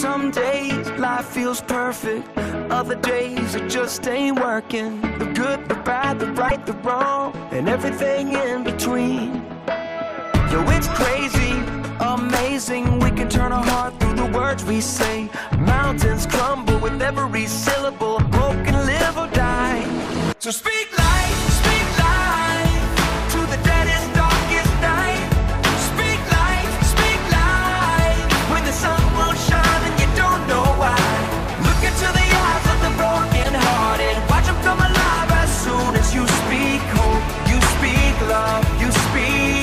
Some days life feels perfect, other days it just ain't working. The good, the bad, the right, the wrong, and everything in between. Yo, it's crazy, amazing. We can turn our heart through the words we say. Mountains crumble with every syllable. A broken live or die. So speak life to the deadest, darkest night. Speak life when the sun won't shine and you don't know why. Look into the eyes of the broken hearted. Watch them come alive as soon as you speak hope. You speak love, you speak.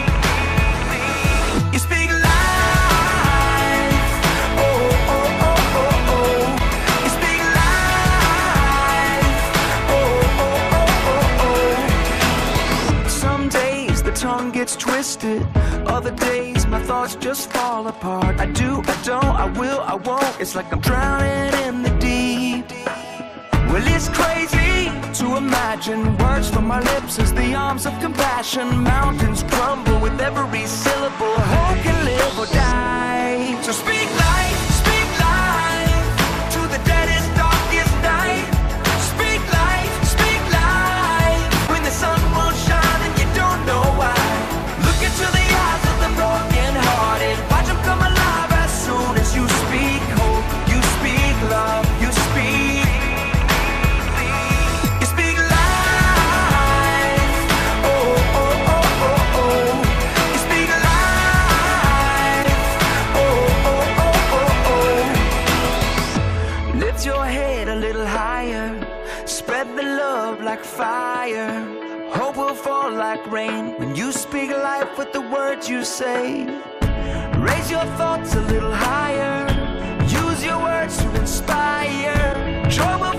You speak life. Oh, oh, oh, oh, oh. You speak life. Oh, oh, oh, oh, oh. Some days the tongue gets twisted, other days my thoughts just fall apart. I do, I don't, I will, I won't. It's like I'm drowning in the deep. Well, it's crazy to imagine words from my lips as the arms of compassion. Mountains crumble with every syllable. Hope can live or die. So speak life to the deadest, darkest night. Speak life when the sun won't shine and you don't know why. Look into the eyes of the broken hearted. Watch them come alive as soon as you speak hope. You speak love, you speak. You speak life. Oh, oh, oh, oh, oh. You speak life. Oh, oh, oh, oh, oh. Lift your head a little higher. Spread the love like fire. Hope will fall like rain when you speak life with the words you say. Raise your thoughts a little higher. Use your words to inspire. Joy will